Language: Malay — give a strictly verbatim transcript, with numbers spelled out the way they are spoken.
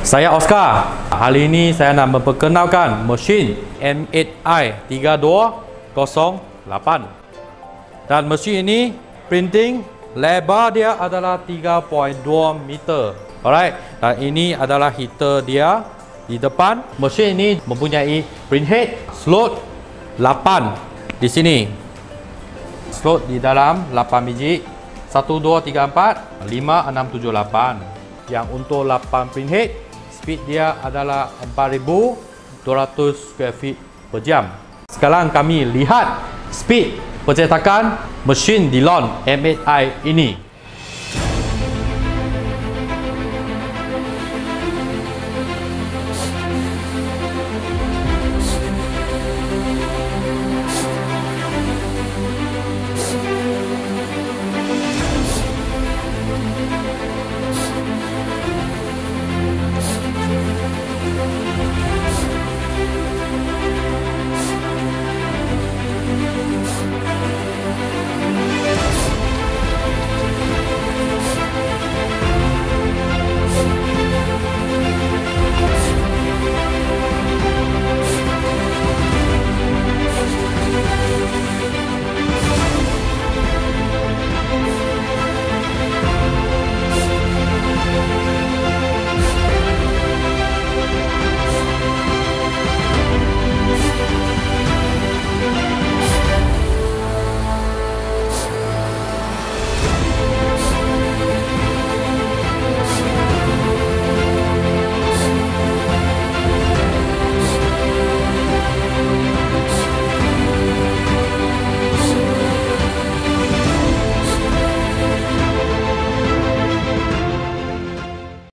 Saya Oscar. Hari ini saya nak memperkenalkan mesin M eight i tiga dua kosong lapan. Dan mesin ini printing lebar dia adalah tiga koma dua meter. Alright. Dan ini adalah heater dia di depan. Mesin ini mempunyai print head, slot lapan di sini. Slot di dalam lapan biji. satu, dua, tiga, empat, lima, enam, tujuh, lapan. Yang untuk lapan print head, speed dia adalah empat ribu dua ratus square feet per jam. Sekarang kami lihat speed percetakan mesin Dillon M eight i ini.